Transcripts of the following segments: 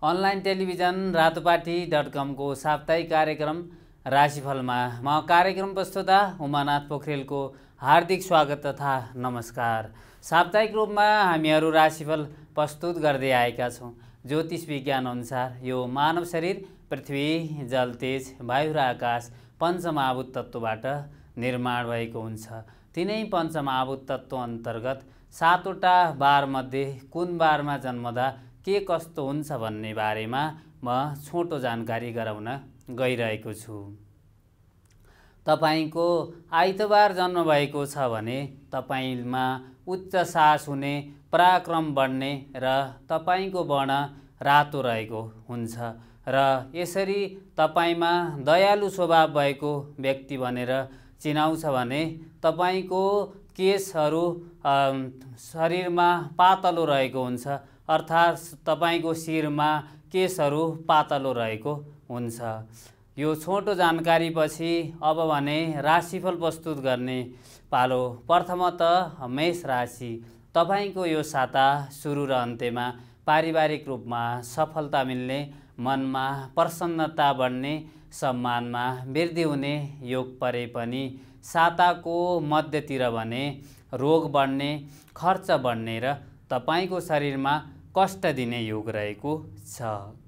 Online television रातोपाटी.com को साप्ताहिक कार्यक्रम राशिफलमा म कार्यक्रम प्रस्तुता उमानाथ पोखरेलको हार्दिक स्वागत तथा नमस्कार। साप्ताहिक रूपमा हामीहरू राशिफल प्रस्तुत गर्दै आएका छौँ। ज्योतिष विज्ञान अनुसार यो मानव शरीर पृथ्वी, जल, तेज, वायु र आकाश पञ्चमहाभूत तत्त्वबाट निर्माण भएको हुन्छ। तिनै पञ्चमहाभूत तत्त्व अन्तर्गत 7वटा बारमध्ये कुन बारमा जन्मदा के कस्तो हुन्छ भन्ने बारेमा म छोटो जानकारी गराउन गइरहेको छु। तपाईको आइतबार जन्म भएको छ भने तपाईमा उच्च साहस हुने, पराक्रम बढ्ने र तपाईको वर्ण रातो रहेको हुन्छ र यसरी तपाईमा दयालु स्वभाव भएको व्यक्ति भनेर चिनाउँछ भने तपाईको केशहरू शरीरमा पातलो रहेको हुन्छ, अर्थात् तपाईको शिरमा केशहरू पातलो रहेको हुन्छ। यो छोटो जानकारी पछि अब भने राशिफल प्रस्तुत गर्ने पालो। प्रथमतः मेष राशि। तपाईको यो साता सुरु र अन्त्यमा पारिवारिक रूपमा सफलता मिल्ने, मनमा प्रसन्नता बढ्ने, सम्मानमा वृद्धि हुने योग परे पनि साताको मध्यतिर भने रोग बढ्ने, खर्च बढ्ने र तपाईको शरीरमा कष्ट दिने योग रहेको छ।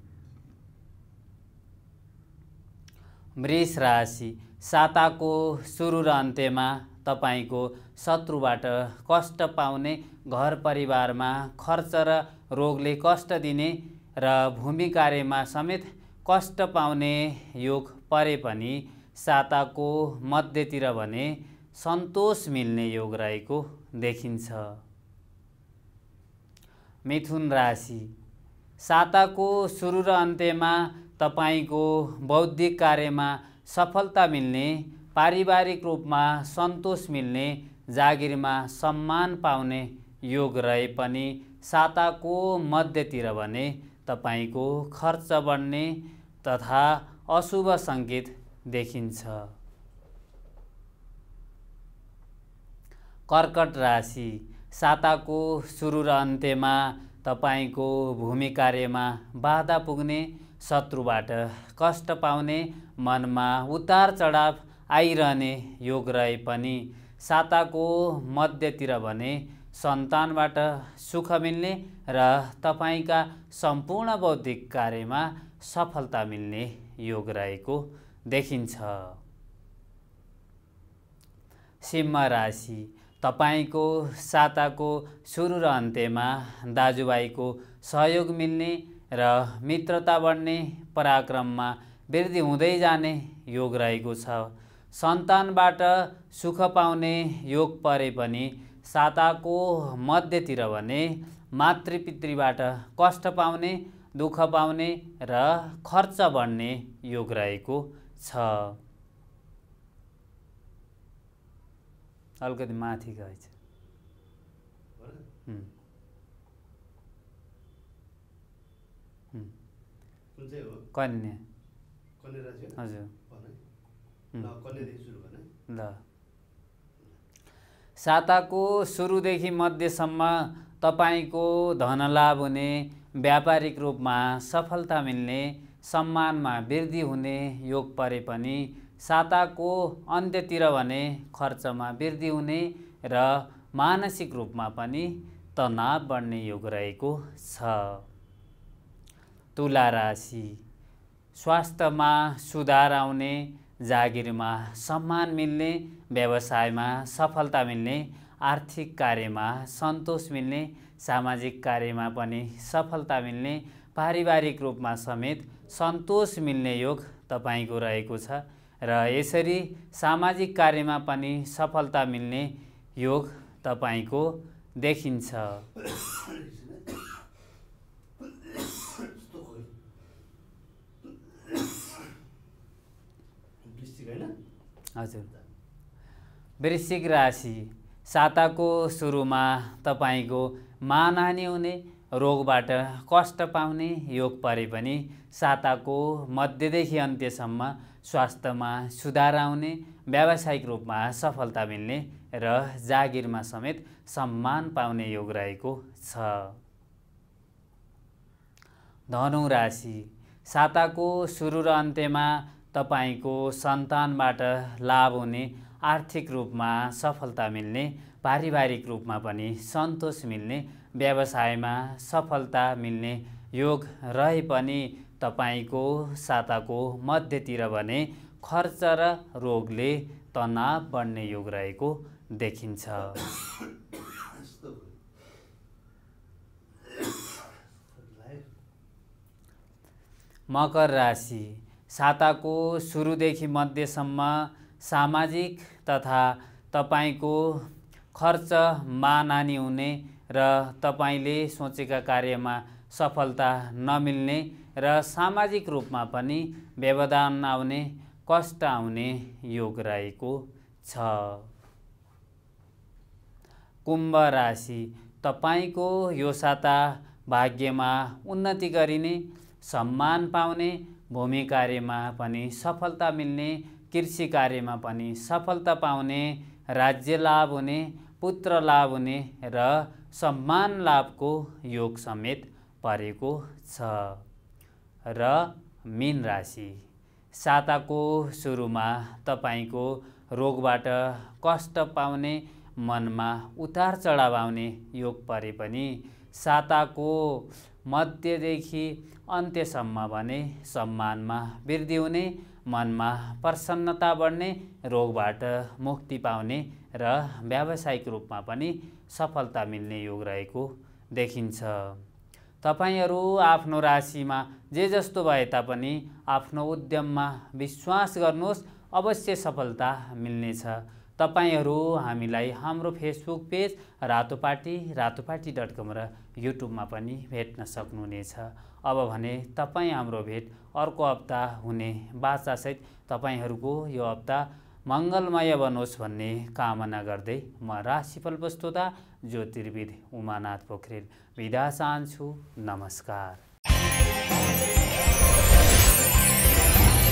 वृष राशि। साताको सुरु र अन्त्यमा तपाईको शत्रुबाट कष्ट पाउने, घर परिवारमा खर्च र रोगले कष्ट दिने र भूमि कार्यमा समेत कष्ट पाउने योग परे पनि साताको मध्यतिर भने सन्तोष मिल्ने योग रहेको देखिन्छ। मिथुन राशि। साताको सुरु र अन्त्यमा तपाईको बौद्धिक कार्यमा सफलता मिल्ने, पारिवारिक रूपमा सन्तोष मिल्ने, जागिरमा सम्मान पाउने योग रहे पनि साताको मध्यतिर भने तपाईको खर्च बढ्ने तथा अशुभ सङ्केत देखिन्छ। कर्कट राशि। साताको सुरु र अन्त्यमा तपाईको भूमि कार्यमा बाधा पुग्ने, शत्रुबाट कष्ट पाउने, मनमा उतार चढाव आइरहने योग रहे पनि साताको मध्यतिर भने सन्तानबाट सुख मिल्ने र तपाईका सम्पूर्ण बौद्धिक कार्यमा सफलता मिल्ने योग रहेको देखिन्छ। सिंह राशि। तपाईको साताको सुरु र अन्त्यमा दाजुभाइको सहयोग मिल्ने र मित्रता बढ्ने, पराक्रममा वृद्धि हुँदै जाने योग रहेको छ। सन्तानबाट सुख पाउने योग परे पनि साताको मध्यतिर भने मातृपितृबाट कष्ट पाउने, दुःख पाउने र खर्च बढ्ने योग रहेको छ। अलिकति माथि गएछ। कन्या। हजुर। ल। साताको सुरुदेखि मध्यसम्म तपाईको धनलाभ हुने, व्यापारिक रूपमा सफलता मिल्ने, सम्मानमा वृद्धि हुने योग परे पनि साताको अन्त्यतिर भने खर्चमा वृद्धि हुने र मानसिक रूपमा पनि तनाव बढ्ने योग रहेको छ। तुला राशि। स्वास्थ्यमा सुधार आउने, जागिरमा सम्मान मिल्ने, व्यवसायमा सफलता मिल्ने, आर्थिक कार्यमा सन्तोष मिल्ने, सामाजिक कार्यमा पनि सफलता मिल्ने, पारिवारिक रूपमा समेत सन्तोष मिल्ने योग तपाईको रहेको छ र यसरी सामाजिक कार्यमा पनि सफलता मिल्ने योग तपाईको देखिन्छ। हजुर। वृश्चिक राशि। साताको सुरुमा तपाईको मानहानि हुने, रोगबाट कष्ट पाउने योग परे पनि साताको मध्यदेखि अन्त्यसम्म स्वास्थ्यमा सुधार आउने, व्यावसायिक रूपमा सफलता मिल्ने र जागिरमा समेत सम्मान पाउने योग रहेको छ। धनु राशि साताको सुरु र अन्त्यमा तपाईको सन्तानबाट लाभ हुने, आर्थिक रूपमा सफलता मिल्ने, पारिवारिक रूपमा पनि सन्तोष मिल्ने, व्यवसायमा सफलता मिल्ने योग रहे पनि तपाईको साताको मध्यतिर भने खर्च र रोगले तनाव बढ्ने योग रहेको देखिन्छ। मकर राशि साताको सुरुदेखि मध्यसम्म सामाजिक तथा तपाईको खर्चमा नानी हुने र तपाईले सोचेका कार्यमा सफलता नमिल्ने र सामाजिक रूपमा पनि व्यवधान आउने, कष्ट आउने योग रहेको छ। कुम्भ राशि तपाईको यो साता भाग्यमा उन्नति गरिने, सम्मान पाउने, भूमि कार्यमा पनि सफलता मिल्ने, कृषि कार्यमा पनि सफलता पाउने, राज्य लाभ हुने, पुत्र लाभ हुने र सम्मान लाभको योग समेत परेको छ। र मीन राशि साताको सुरुमा तपाईको रोगबाट कष्ट पाउने, मनमा उतार चढाव आउने योग परे पनि साताको मध्यदेखि अन्त्यसम्म भने सम्मानमा वृद्धि हुने, मनमा प्रसन्नता बढ्ने, रोगबाट मुक्ति पाउने र व्यावसायिक रूपमा पनि सफलता मिल्ने योग रहेको देखिन्छ। तपाईहरू आफ्नो राशिमा जे जस्तो भए तापनि आफ्नो उद्यममा विश्वास गर्नुहोस्, अवश्य सफलता मिल्नेछ। तपाईहरू हामीलाई हाम्रो फेसबुक पेज रातोपाटी.com र युट्युबमा पनि भेट्न सक्नुहुनेछ। अब भने तपाईँ हाम्रो भेट अर्को हप्ता हुने बाचासहित तपाईहरूको यो हप्ता मङ्गलमय बनोस् भन्ने कामना गर्दै म राशिफल वस्तुता ज्योतिर्विद उमानाथ पोखरेल बिदा चाहन्छु। नमस्कार।